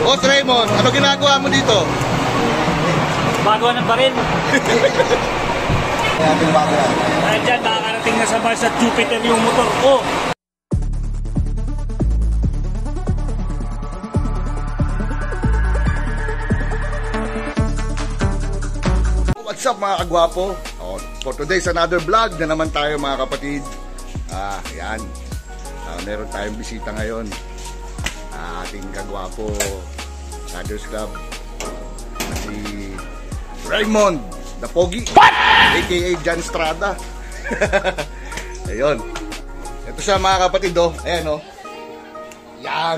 Boss Raymond, ano ginagawa mo dito? Bago ng baril. Kaya ating bago yan. Dahil dyan, makakarating na sa Mars at Jupiter yung motor ko. What's up mga kagwapo? For today's another vlog na naman tayo mga kapatid. Yan. Meron tayong bisita ngayon. Ating kagwapo Shadows Club. Si Raymond the Pogi, aka Jan Strada. Ayun. Ito siya mga kapatid oh. Ayan oh. Yan.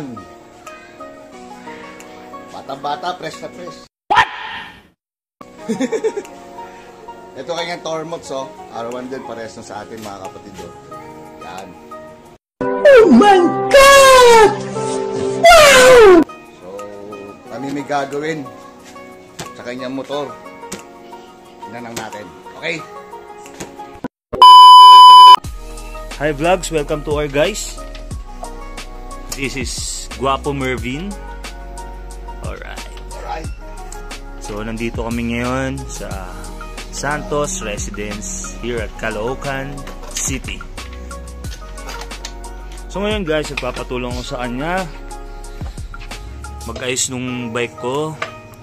Bata-bata, press na press. What? Ito kanyang Tormox oh. R1 din, pares na sa atin mga kapatid oh. Yan. Oh my God! Wow! So, kami may gagawin sa kanyang motor. Tingnan natin. Okay? Hi vlogs, welcome to our guys. This is Guapo Mervin. Alright. So, nandito kami ngayon sa Santos Residence here at Caloocan City. So ngayon guys, nagpapatulong ko sa kanya mag-ayos nung bike ko.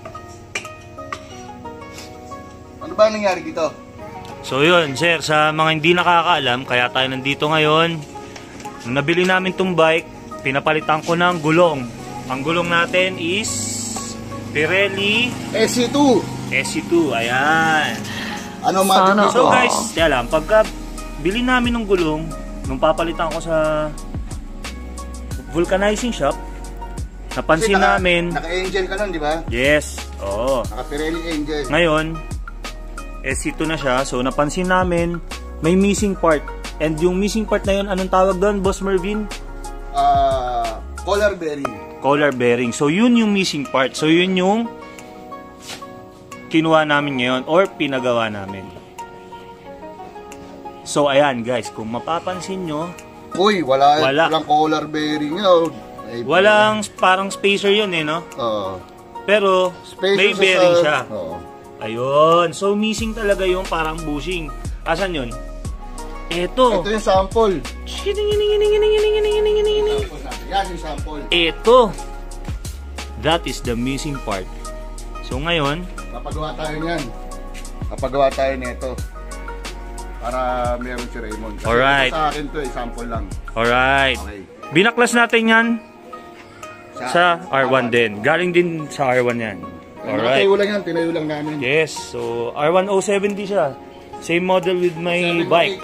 Ano ba nangyari dito? So yun sir, sa mga hindi nakakaalam, kaya tayo nandito ngayon. Nung nabili namin tong bike, pinapalitan ko ng gulong. Ang gulong natin is Pirelli SC2. SC2, ayan. Ano magic dito? So guys, kaya lang, pagka bili namin ng gulong, nung papalitan ko sa vulcanizing shop, napansin namin... Naka-angel ka nun, di ba? Yes, oo. Naka-Pirelli Angel. Ngayon, SC2 na siya, so napansin namin, may missing part. And yung missing part na yun, anong tawag doon, Boss Mervin? Collar bearing. Collar bearing. So yun yung missing part. So yun yung kinuha namin ngayon or pinagawa namin. So ayan guys, kung mapapansin nyo, uy, walang collar bearing yun. Walang parang spacer yun eh, no? Pero may bearing siya. Ayun, so missing talaga yung parang bushing. Asan yun? Ito yung sample. Yan yung sample. Ito. That is the missing part. So ngayon, papagawa tayo niyan. Papagawa tayo nito. Para meron si Raymond. Kasi alright. Sa akin to, sample lang. Alright. Okay. Binaklas natin yan sa R1 din. Galing din sa R1 yan. Alright. Tinayo lang namin. Yes. So, R1 070 siya. Same model with my bike.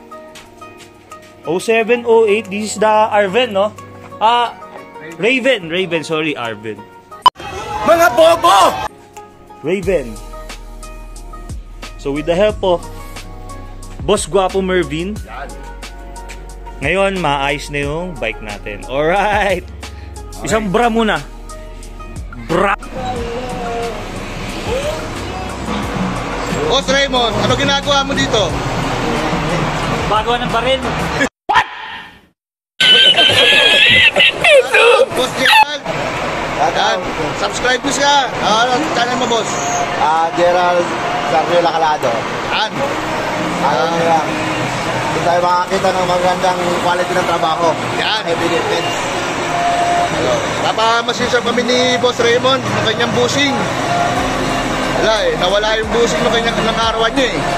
07, 08. This is the Arven, no? Raven. Sorry, Arven. Mga bobo! Raven. So, with the help of Boss Guapo Mervin, ngayon, maayos na yung bike natin. Alright. Isang bra muna. Bra. Boss Raymond, ano ginagawa mo dito? Bago ng baril. What? Boss Gerald. Yan. Subscribe mo siya. Channel mo, boss. Gerald Sarriola Calado. Yan. Doon tayo makakita ng magandang quality ng trabaho. Yan. Heavy defense. Napamasisya kami ni Boss Raymond ng kanyang bushing. Wala eh, nawala yung bushing ng kanyang arawan niya eh.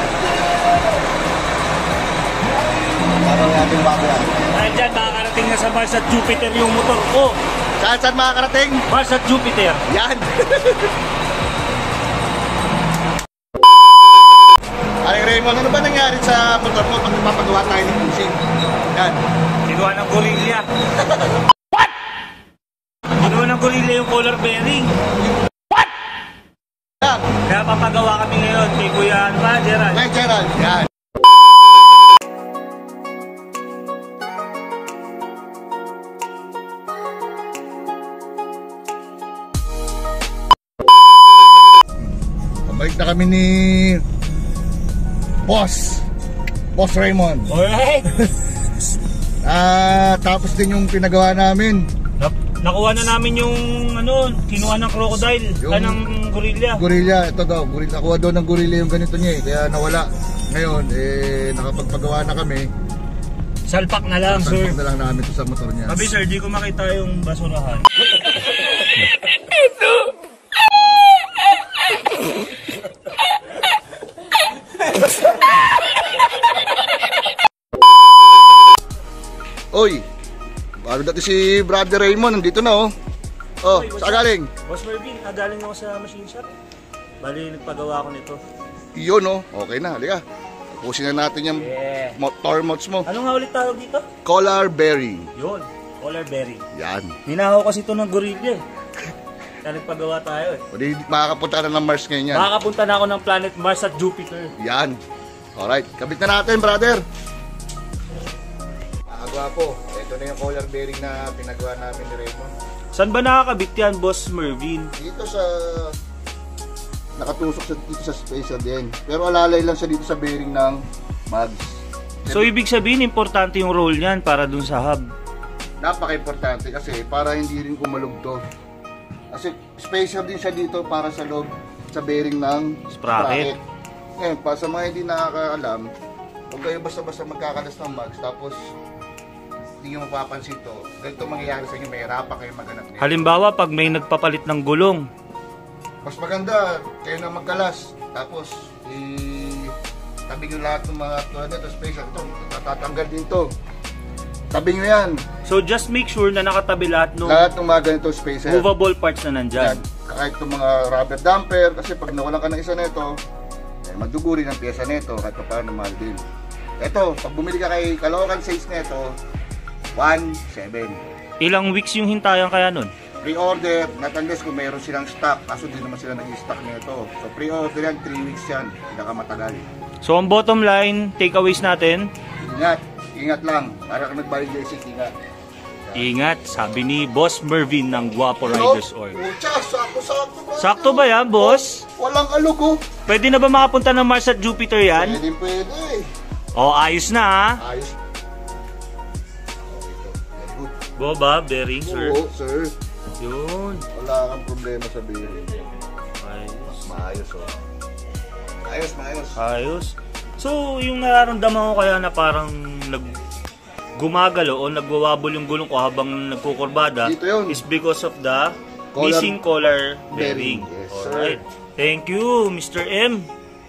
Parang ating bago yan. Dahil dyan, makakarating na sa Mars at Jupiter yung motor ko. Saan makakarating? Mars at Jupiter. Yan. Aling Raymond, ano ba nangyari sa motor mo pag napapagawa tayo ng bushing? Yan. Kinuha ng gorilla. What? Kinuha ng gorilla yung collar bearing. What? Yan. Kaya papagawa kami ngayon kay Kuya Gerald. Kay Gerald. Yan. Balik na kami ni Boss Raymond. Alright. Tapos din yung pinagawa namin. nakuha na namin yung ano, kinuha ng crocodile, ng gorilla. Gorilla, ito daw. Nakuha daw ng gorilla yung ganito niya eh. Kaya nawala. Ngayon, nakapagpagawa na kami. Salpak na lang, sir. Salpak na lang namin ito sa motor niya. Sabi sir, di ko makita yung basurahan. Oy, bago dati si Brother Raymond, nandito na oh. Oh, Oy, saan galing? Boss Mervin, galing ako sa machine shop. Bali, nagpagawa ako nito. Iyon oh, okay na, halika. Pusin na natin yung motor mods mo. Ano nga ulit tawag dito? Collar bearing. Yun, collar bearing. Yan. Ninahaw kasi ito ng gorilla eh. Kaya nagpagawa tayo eh. O di, makakapunta na ng Mars ngayon yan. Makakapunta na ako ng planet Mars at Jupiter. Yan. Alright, kabit na natin brother. Gwapo, ito na yung collar bearing na pinagawa namin ni Raymond. Saan ba nakakabit yan, Boss Mervin? Dito sa nakatusok dito sa spacer din. Pero alalay lang siya dito sa bearing ng mags. So ibig sabihin importante yung role niyan para dun sa hub. Napaka-importante kasi para hindi rin kumalugto. Kasi spacer din siya dito para sa loob sa bearing ng sprocket. Ngayon, para sa mga hindi nakakaalam, huwag kayo basta-basta magkakalas ng mags tapos hindi nyo mapapansin to. Ganito mangyayari sa inyo, may hirapan kayo maghanap nito. Halimbawa, pag may nagpapalit ng gulong. Mas maganda, kayo na magkalas. Tapos, tabi nyo lahat ng mga ito, spacer. Ito, tatatanggal din to. Tabi nyo yan. So, just make sure na nakatabi lahat ng mga ganito spacer. movable parts na nandyan. Yan. Kahit itong mga rubber damper, kasi pag nawalan ka ng isa nito, magduguri ng pyesa nito, kahit pa paano mahal din. Ito, pag bumili ka kay Caloocan size nito, 1.7. Ilang weeks yung hintayan kaya nun? Pre-order, not unless kung mayroon silang stock, kaso di naman sila nag-stock nito. So pre-order yan, 3 weeks yan, pinakamatagal. So ang bottom line, takeaways natin, Ingat lang, para kang nagbayad JC, ingat. ingat, sabi ni Boss Mervin ng Guapo Riders Org. Pucha, sakto-sakto ba? Sakto ba yan, boss? Walang alog oh. Pwede na ba makapunta ng Mars at Jupiter yan? Pwede. O, ayos na ha. Ayos. Boba, bearing, sir. Oo, sir. Yun. Wala kang problema sa bearing. Ayos. Maayos oh. Maayos. Ayos. So, yung nararamdaman ko kaya na parang gumagalo o nagwawabol yung gulong ko habang nagkukurbada Dito yun. is because of the missing collar bearing. Yes, alright. Thank you, Mr. M.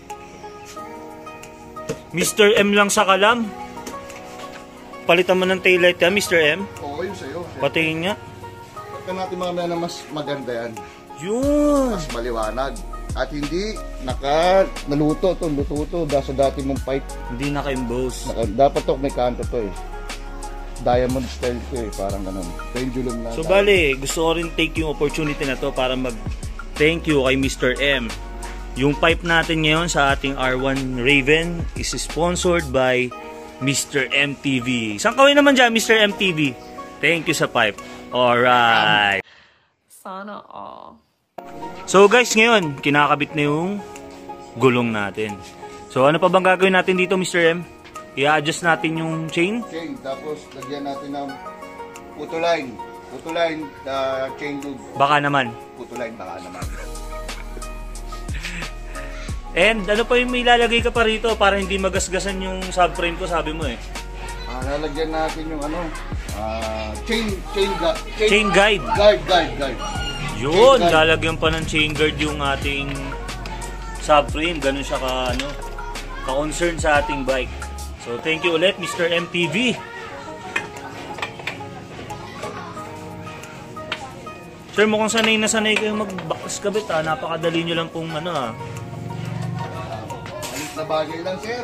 Mr. M lang sa kalam. Palitan mo ng taillight yan, Mr. M. Oo, yun sa'yo. Patingin nga. Pagka natin mamaya na mas maganda yan. Yun. Mas maliwanag. At hindi naluto to sa dati mong pipe. Hindi naka-emboss. Dapat to may kanto to eh. Diamond style to eh, parang ganun. Pendulum na. So bale, gusto ko rin take yung opportunity na to para mag-thank you kay Mr. M. Yung pipe natin ngayon sa ating R1 Raven is sponsored by Mr. MTV. Saan kawin naman dyan, Mr. MTV? Thank you sa pipe. Alright. Sana all. So guys, ngayon, kinakabit na yung gulong natin. So ano pa bang gagawin natin dito, Mr. M? I-adjust natin yung chain. Chain, tapos lagyan natin ng putuline. Putuline, chain loop. Baka naman. Putuline, baka naman. And ano pa yung may ilalagay ka pa rito para hindi magasgasan yung subframe ko, sabi mo eh. Lalagyan natin yung chain Guide. Guide. Yun, lalagyan pa ng chain guard yung ating subframe. Ganun siya ka-concern sa ating bike. So thank you ulit, Mr. MTV. Sir, mukhang sanay na sanay kayong mag-backlas kabit ha. Napakadali nyo lang pong Na bagay lang, sir.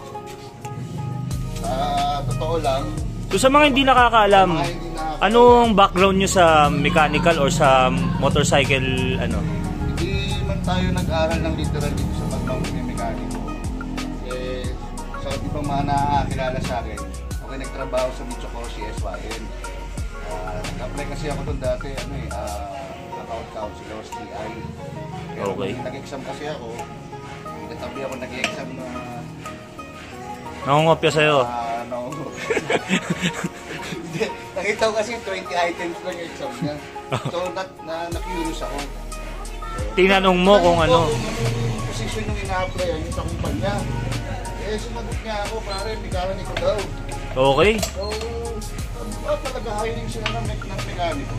Totoo lang. So sa mga hindi nakakaalam, anong background nyo sa mechanical or sa motorcycle Hindi man tayo nag-aral ng literal dito sa pagmamimmekaniko. Sa ibang mga nakakilala sa akin, ako nagtrabaho sa Mitsukoshi S-Wagen. Nag-apply kasi ako doon dati, account counselor, TI. Pero Okay. nag-exam kasi ako, nagtabi ako nag-exam na Nangungopya sa'yo. no. Nakita ko kasi 20 items lang yung exam niya. So, na-curious ako. Tinanong mo kung ano. Yung position yung ina-applyan yung sa kumpanya. Eh, sumagot niya ako, pare, mekaniko daw. Okay. So, talaga hiring sila ng mekaniko.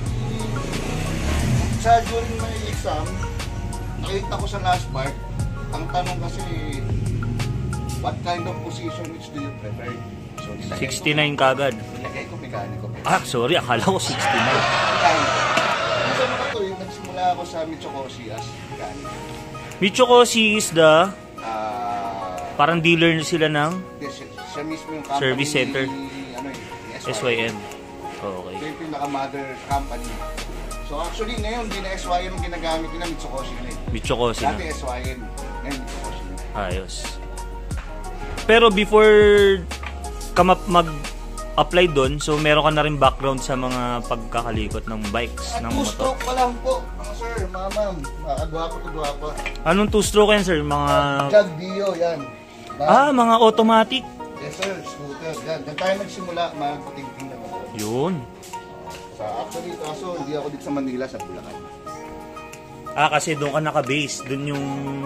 Sa during my exam, nakita ko sa last part, ang tanong kasi, what kind of position which do you prefer? So, 69 kagad. nilagay ko mekaniko. Ah, sorry. Akala ko 69. Mekaniko. Kasi mga to, nagsimula ako sa Mitsukoshi as mekaniko. Michokoshi is the... Parang Parang dealer sila ng siya mismo yung company Service center. Ano yung SYM. Okay. Ito yung pinaka-mother company. So actually ngayon, di na SYM yung ginagamit nila, Mitsukoshi na eh. Michokoshi Dati na. SYM, ngayon Mitsukoshi na. Ayos. Pero before ka mag-apply doon, so meron ka na rin background sa mga pagkakalikot ng bikes, ng motor. Two-stroke pa lang po, mga sir, mga ma'am. Gwapo. Anong two-stroke yan, sir? Mga... Jag Dio, yan. mga automatic. Yes sir, scooter. Yan. Diyan tayo nagsimula, magputing-ting na motor. Yun. Actually, kaso hindi ako dito sa Manila, sa Bulacan. Kasi doon ka naka-base. Doon yung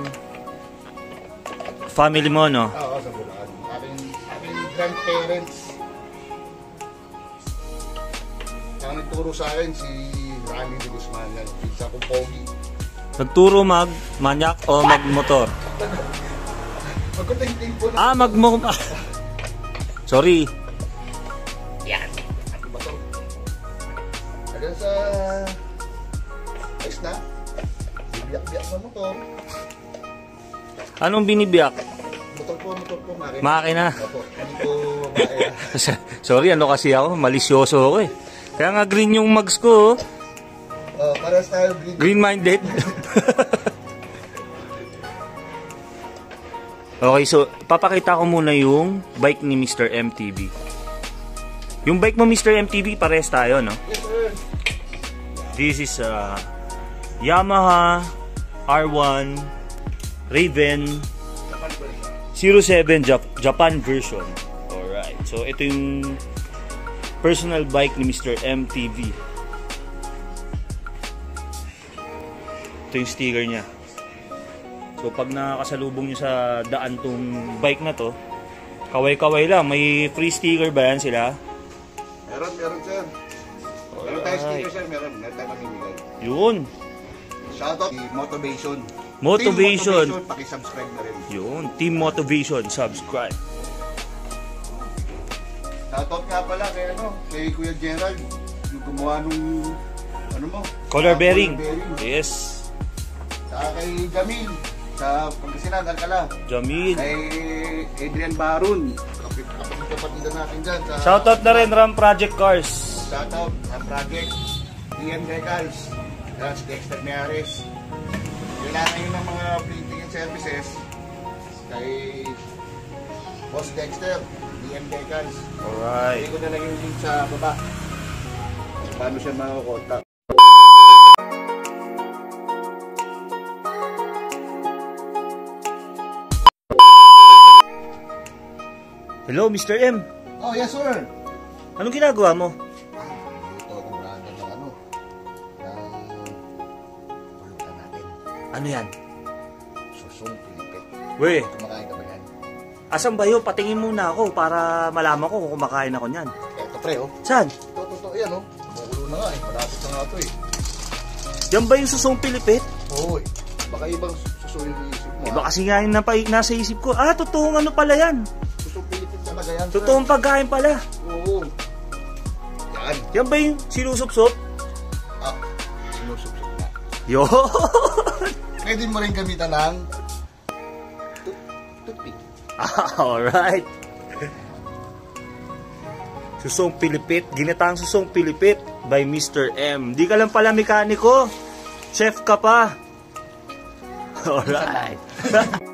family mo, no? Oo, sa Bulacan. Aking grandparents. Ang nagturo sa akin si Rani de Guzman, yan. Isa kong pogi. Nagturo mag-manyak o mag-motor? Magkuting-ting po na. Sorry. Yan. Ano ba to? Hanggang sa... Ayos na. Biyak-biyak na motor. Anong binibiyak? Motor po, makina. Makina. Opo, hindi po makina. Sorry, ano kasi ako? Malisyoso ako eh. Kaya nga green yung mags ko. Para style green. Green-minded. Okay, so papakita ko muna yung bike ni Mr. MTV. Yung bike mo, Mr. MTV, pares tayo, no? Yes, sir. This is Yamaha R1 Raven 07 Japan version. Alright, so ito yung personal bike ni Mr. MTV. Ito yung sticker niya. So pag nakakasalubong nyo sa daan tong bike na to, kaway-kaway lang. May free sticker ba yan sila? Meron sir. Meron tayo sticker sir, meron tayo mamimigay. Yun. Shoutout Motivation. Motivation. Team Motivation, paki-subscribe na rin. Yun, Team Motivation, subscribe. Shoutout nga pala kay Kuya Gerald, yung gumawa nung Color bearing. Yes. Saka kay Jamil sa Pangasinan, Alcala. Jamil. Kay Adrian Barun, kapatid natin dyan. Shoutout na rin Ram Project Cars. Shoutout ang project Ian Gaicals. Si Dexter Meares. Kailangan yun ng mga printing and services kay Boss Dexter, Ian Gaicals. Alright. Hindi ko na lang yung link sa baba. Paano siya makakontak. Hello, Mr. M. Oh, yes sir. Anong ginagawa mo? Ito akong branda ng ng pulutan natin. Ano yan? Susong Pilipit. Weh, Kumakain ka ba yan? asan ba yun? Patingin muna ako para malaman ko kung kumakain ako niyan. Ito pre oh. Saan? Totoo yan oh. Magulo na nga eh. Malapit na nga ito eh. Yan ba yung susong Pilipit? Oo eh. Baka ibang suso yung iisip mo. Iba kasi nga yung nasa isip ko. Totoong ano pala yan? Susong Pilipit talaga yan. sir. Totoong pagkain pala. Oo. Yan. Yan ba yung sinusop-sop? Sinusupsip na. Yo! Pwede mo rin gamitan ng toothpick. Alright. Susong Pilipit. Ginataang susong Pilipit by Mr. M. Di ka lang pala mekaniko. Chef ka pa. Alright.